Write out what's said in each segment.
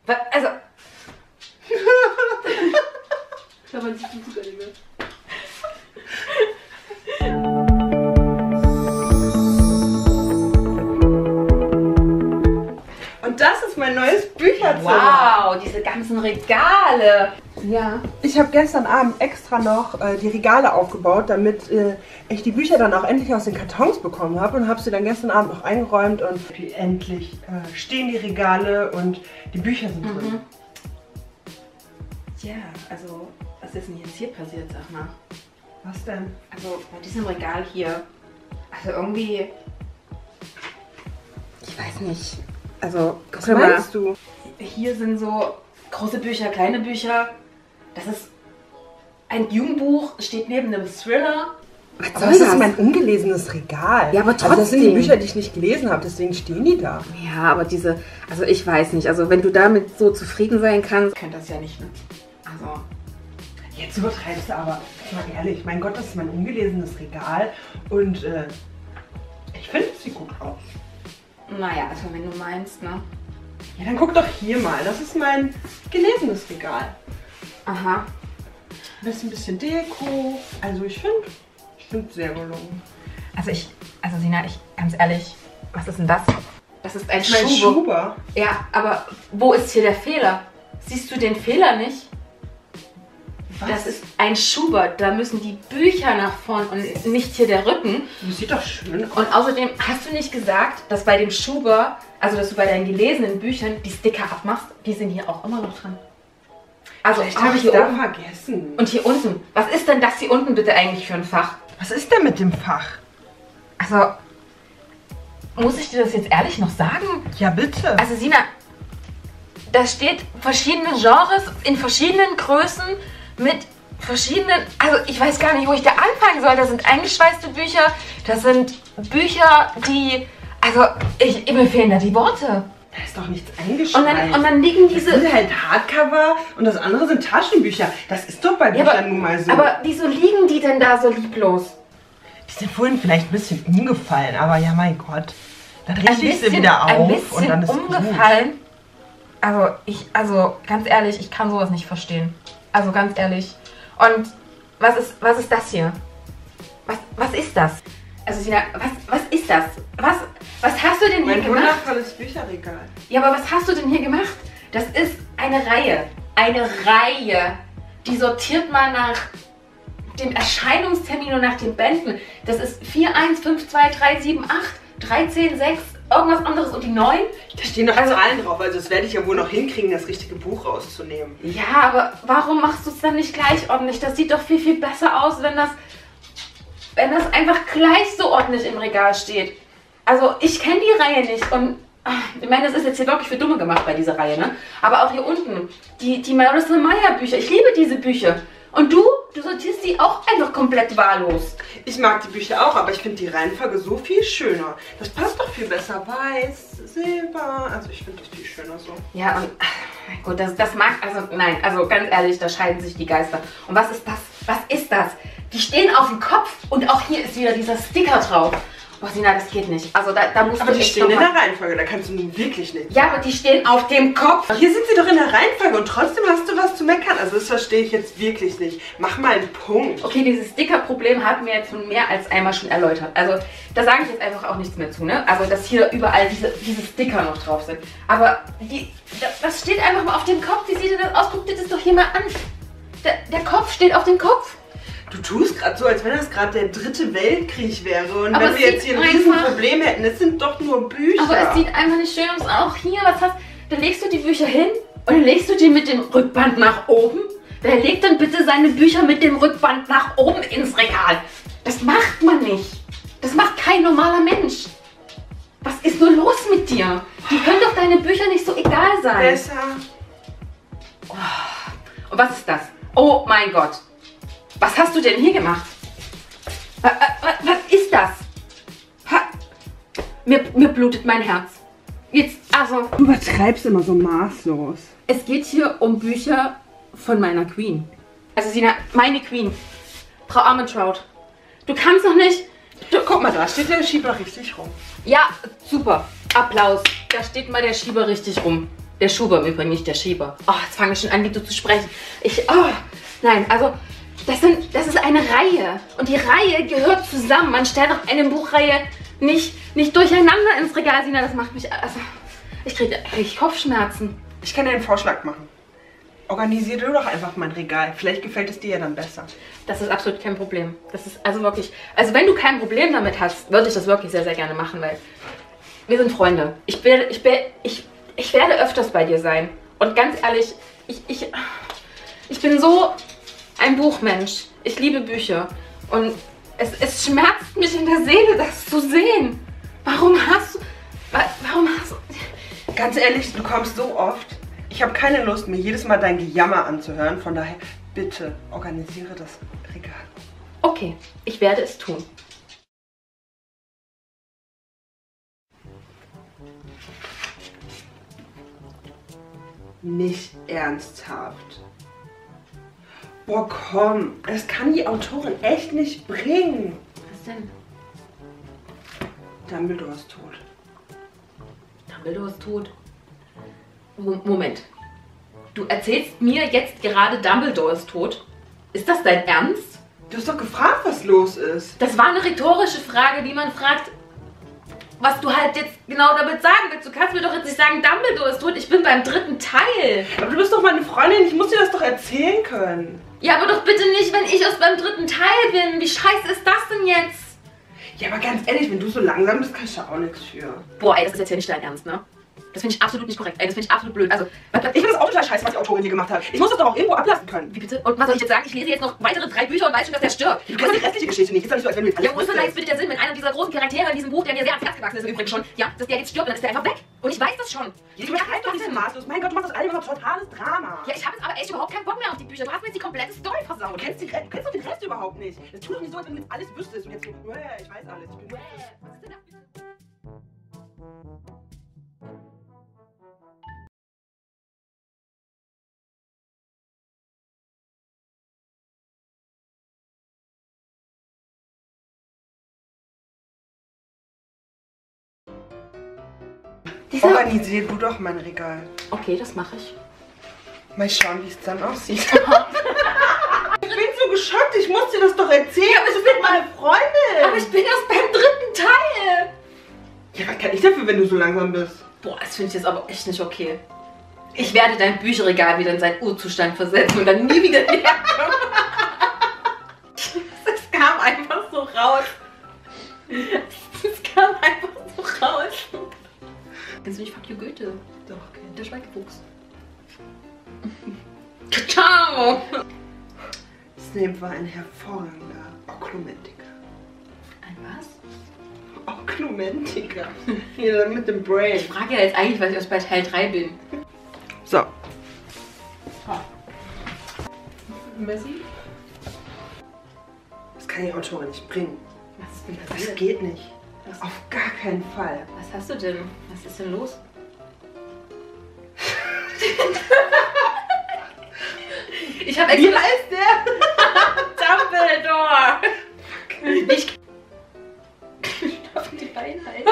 Also. Kann man sich gut erinnern. Und das ist mein neues Bücherzimmer. Wow, diese ganzen Regale. Ja. Ich habe gestern Abend extra noch die Regale aufgebaut, damit ich die Bücher dann auch endlich aus den Kartons bekommen habe und habe sie dann gestern Abend noch eingeräumt und endlich stehen die Regale und die Bücher sind drin. Ja, also, was ist denn jetzt hier passiert, sag mal? Was denn? Also, bei diesem Regal hier, also irgendwie, ich weiß nicht, also, Was meinst du? Hier sind so große Bücher, kleine Bücher, das ist ein Jugendbuch, steht neben einem Thriller. Aber das ist mein ungelesenes Regal. Ja, aber Also das sind die trotzdem. Bücher, die ich nicht gelesen habe, deswegen stehen die da. Ja, aber diese, also ich weiß nicht, also wenn du damit so zufrieden sein kannst, könnt das ja nicht, ne? Also, Jetzt übertreibst du aber, mal ehrlich, mein Gott, das ist mein ungelesenes Regal und ich finde, es sieht gut aus. naja, also wenn du meinst, ne? Ja, dann guck doch hier mal, das ist mein gelesenes Regal. Aha. Das ist ein bisschen Deko, also ich finde sehr gelungen. Also Sina, ganz ehrlich, was ist denn das? Das ist ein Mein Schuber. Schuber. Ja, aber wo ist hier der Fehler? Siehst du den Fehler nicht? Was? Das ist ein Schuber, da müssen die Bücher nach vorn und nicht hier der Rücken. Das sieht doch schön aus. Und außerdem hast du nicht gesagt, dass bei dem Schuber, also dass du bei deinen gelesenen Büchern die Sticker abmachst, die sind hier auch immer noch dran. Also Vielleicht auch habe ich hier da oben vergessen. und hier unten. Was ist denn das hier unten bitte eigentlich für ein Fach? Was ist denn mit dem Fach? Also, muss ich dir das jetzt ehrlich noch sagen? Ja, bitte. Also Sina, da steht verschiedene Genres in verschiedenen Größen mit verschiedenen, also ich weiß gar nicht, wo ich da anfangen soll. Das sind eingeschweißte Bücher, das sind Bücher, die, also mir fehlen da die Worte. Da ist doch nichts eingeschweißt. Und dann liegen diese... Das sind halt Hardcover und das andere sind Taschenbücher. Das ist doch bei Büchern nun mal so. Aber wieso liegen die denn da so lieblos? Die sind vorhin vielleicht ein bisschen umgefallen, aber ja, mein Gott. Dann richte ich sie wieder Ein auf bisschen und dann ist umgefallen. Also ganz ehrlich, ich kann sowas nicht verstehen. Also ganz ehrlich. Und was ist das hier? Was ist das? Also Sina, was ist das? Was hast du denn hier mein gemacht? wundervolles Bücherregal. Ja, aber was hast du denn hier gemacht? Das ist eine Reihe. Eine Reihe. Die sortiert man nach dem Erscheinungstermin und nach den Bänden. Das ist 4, 1, 5, 2, 3, 7, 8, 13, 6, irgendwas anderes und die 9. Da stehen doch Zahlen drauf, also das werde ich ja wohl noch hinkriegen, das richtige Buch rauszunehmen. Ja, aber warum machst du es dann nicht gleich ordentlich? Das sieht doch viel, viel besser aus, wenn das einfach gleich so ordentlich im Regal steht. Also ich kenne die Reihe nicht und ich meine, das ist jetzt hier wirklich für Dumme gemacht bei dieser Reihe, ne? Aber auch hier unten, die Marissa Meyer Bücher, ich liebe diese Bücher. Und du sortierst die auch einfach komplett wahllos. Ich mag die Bücher auch, aber ich finde die Reihenfolge so viel schöner. Das passt doch viel besser. Weiß, Silber, also ich finde das viel schöner so. Ja, und gut, das mag, also nein, also ganz ehrlich, da scheiden sich die Geister. Und was ist das? Was ist das? Die stehen auf dem Kopf und auch hier ist wieder dieser Sticker drauf. Oh Sina, das geht nicht. Also da musst Aber du die echt stehen in noch der mal... Reihenfolge, da kannst du nun wirklich nicht. Ja, aber die stehen auf dem Kopf. Hier sind sie doch in der Reihenfolge und trotzdem hast du was zu meckern. Also das verstehe ich jetzt wirklich nicht. Mach mal einen Punkt. Okay, dieses Sticker-Problem hatten wir jetzt schon mehr als einmal schon erläutert. Also da sage ich jetzt einfach auch nichts mehr zu, ne? Also dass hier überall diese Sticker noch drauf sind. Aber das steht einfach mal auf dem Kopf. Wie sieht denn das aus? Guck dir das doch hier mal an. Der Kopf steht auf dem Kopf. Du tust gerade so, als wenn das gerade der 3. Weltkrieg wäre. Und Aber wenn wir es jetzt hier ein sieht Riesenproblem hätten, es sind doch nur Bücher. Aber es sieht einfach nicht schön aus. Auch hier, was hast da legst du die Bücher hin und dann legst du die mit dem Rückband nach oben. Wer legt denn bitte seine Bücher mit dem Rückband nach oben ins Regal? Das macht man nicht. Das macht kein normaler Mensch. Was ist nur los mit dir? Die können doch deine Bücher nicht so egal sein. Besser. Und was ist das? Oh mein Gott. Was hast du denn hier gemacht? Was ist das? Mir blutet mein Herz. Jetzt, also... Du übertreibst immer so maßlos. Es geht hier um Bücher von meiner Queen. Also Sina, meine Queen. Frau Armentrout. Du kannst doch nicht... Guck mal, da steht der Schieber richtig rum. Ja, super. Applaus. Da steht mal der Schieber richtig rum. Der Schuber im Übrigen, nicht der Schieber. Oh, jetzt fange ich schon an, wie du zu sprechen. Nein, also, das ist eine Reihe. Und die Reihe gehört zusammen. Man stellt auch eine Buchreihe nicht durcheinander ins Regal, Sina. Das macht mich, also, ich kriege Kopfschmerzen. Ich kann dir einen Vorschlag machen. Organisier du doch einfach mein Regal. Vielleicht gefällt es dir ja dann besser. Das ist absolut kein Problem. Das ist also wirklich, also wenn du kein Problem damit hast, würde ich das wirklich sehr, sehr gerne machen, weil wir sind Freunde. Ich werde öfters bei dir sein. Und ganz ehrlich, ich bin so ein Buchmensch. Ich liebe Bücher. Und es schmerzt mich in der Seele, das zu sehen. Warum hast du... Ganz ehrlich, du kommst so oft. Ich habe keine Lust, mir jedes Mal dein Gejammer anzuhören. Von daher, bitte, organisiere das Regal. Okay, ich werde es tun. Nicht ernsthaft. Boah, komm. Das kann die Autorin echt nicht bringen. Was denn? Dumbledore ist tot. Dumbledore ist tot. Moment. Du erzählst mir jetzt gerade, Dumbledore ist tot? Ist das dein Ernst? Du hast doch gefragt, was los ist. Das war eine rhetorische Frage, die man fragt, was du halt jetzt genau damit sagen willst. Du kannst mir doch jetzt nicht sagen, Dumbledore ist tot. Ich bin beim 3. Teil. Aber du bist doch meine Freundin. Ich muss dir das doch erzählen können. Ja, aber doch bitte nicht, wenn ich aus beim 3. Teil bin. Wie scheiße ist das denn jetzt? Ja, aber ganz ehrlich, wenn du so langsam bist, kann ich da auch nichts für. Boah, ey, das ist jetzt ja nicht dein Ernst, ne? Das finde ich absolut nicht korrekt. Ey, das finde ich absolut blöd. Also, ich finde das auch total scheiße, was die Autorin hier gemacht hat. Ich muss das doch auch irgendwo ablassen können. wie bitte? Und was soll ich jetzt sagen? Ich lese jetzt noch weitere 3 Bücher und weiß schon, dass der stirbt. Du kennst die restliche Geschichte nicht. Ist doch nicht so, als wenn du jetzt alles Ja, wo ist denn da jetzt bitte der Sinn, wenn einer dieser großen Charaktere in diesem Buch, der mir sehr ans Herz gewachsen ist im Übrigen schon, ja, dass der jetzt stirbt, dann ist der einfach weg. Und ich weiß das schon. Du übertreibst doch nicht so maßlos. Mein Gott, du machst das alles immer totales Drama. Ja, ich habe jetzt aber echt überhaupt keinen Bock mehr auf die Bücher. Du hast mir jetzt die komplette Story versaut. Du kennst doch den Rest überhaupt nicht. Das tut doch nicht so, als wenn du jetzt alles wüsstest. Und jetzt so, ich weiß alles. Ich bin Was ist denn das bitte? Organisier du doch mein Regal. Okay, das mache ich. Mal schauen, wie es dann aussieht. Ich bin so geschockt, ich muss dir das doch erzählen. Ja, aber du bist meine Freundin. Aber ich bin erst beim 3. Teil. Ja, was kann ich dafür, wenn du so langsam bist? Boah, das finde ich jetzt aber echt nicht okay. Ich werde dein Bücherregal wieder in seinen Urzustand versetzen und dann nie wieder herkommen. Es kam einfach so raus. Es kam einfach so raus. Kennst du nicht Fuck You Goethe? Doch, okay. Der Schweigefuchs. Ciao! Snape war ein hervorragender Oklumentiker. Ein was? Oklumentiker. Hier mit dem Brain. Ich frage ja jetzt eigentlich, weil ich erst bei Teil 3 bin. So. Messi? Das kann die Autorin nicht bringen. Was ist denn Das passiert? geht nicht. Was? Auf gar keinen Fall. Was hast du denn? Was ist denn los? Ich habe Wie extra... heißt der? Dumbledore! Ich darf die Beine halten.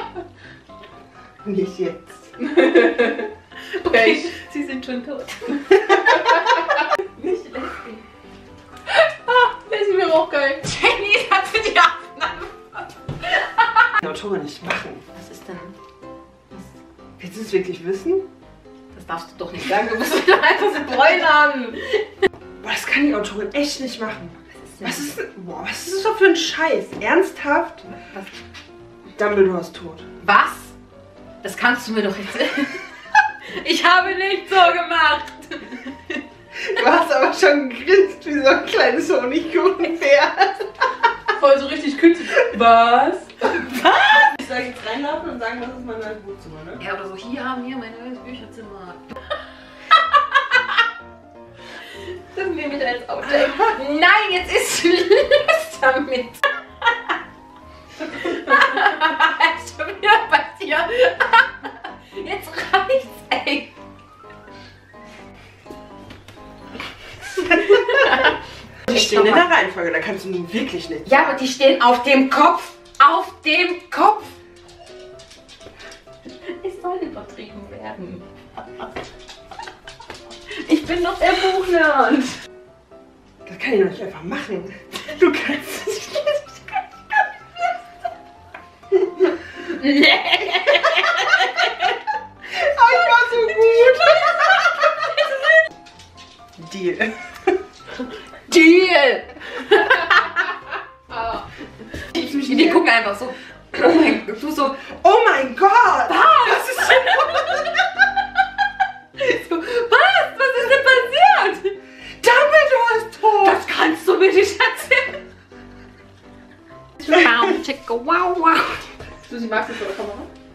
Nicht jetzt. Okay, sie sind schon tot. Nicht Leslie. Leslie wäre auch geil. Jenny hat für die Aufnahme. Die Autorin nicht machen. Was ist denn? Willst du es wirklich wissen? Das darfst du doch nicht sagen. Du musst mich doch einfach so spoilern. Boah, das kann die Autorin echt nicht machen. Was ist denn? Was ist das doch für ein Scheiß? Ernsthaft? Was? Dumbledore ist tot. Was? Das kannst du mir doch erzählen. Ich habe nicht so gemacht. Du hast aber schon gegrinst wie so ein kleines Honigkuchenpferd. Voll so richtig künstlich. Was? Ich soll jetzt reinlaufen und sagen, das ist mein neues Wohnzimmer, ne? Ja, oder so, hier haben wir mein neues Bücherzimmer. Das nehmen wir als Outtake. Nein, jetzt ist Schluss damit. Ist schon wieder passiert. Jetzt reicht's, ey. Die stehen in der Reihenfolge, da kannst du nun wirklich nicht. Ja, aber die stehen auf dem Kopf. Auf dem Kopf. Es soll übertrieben werden. Ich bin doch der Buchnerd. Das kann ich doch nicht einfach machen. Du kannst es nicht. Nee. Oh, ich war so gut. Deal. Deal. Die gucken einfach so. Oh mein Gott, du so. Oh mein Gott! Was ist denn? So, was ist denn passiert? Dumbledore ist tot! Das kannst du mir nicht erzählen. Wow, chicka, wow, wow. Susi, magst du es vor der Kamera?